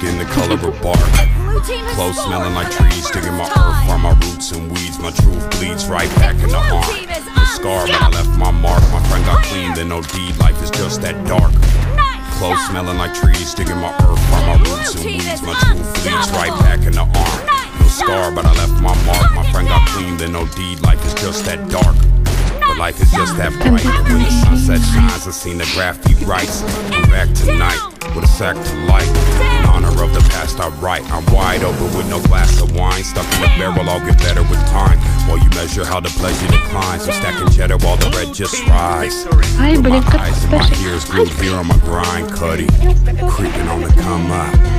skin the color of bark. Clothes smelling like trees, digging my earth from my roots and weeds. My truth bleeds right back in the arm. No scar, but I left my mark. My friend got clean, then no deed. Life is just that dark. Clothes smelling like trees, digging my earth from my roots and weeds. My truth bleeds right back in the arm. No scar, but I left my mark. My friend got clean, then no deed. Life is just that dark. But life is just that bright. And when the sunset shines, I seen the graffiti writes. I'm back tonight with a sack to light. In honor of the past I write. I'm wide open with no glass of wine. Stuck in the barrel, I'll get better with time. While you measure how the pleasure declines. I'm stacking cheddar while the red just rise. With my eyes and my ears glued here on my grind, cutty. Creeping on the come up.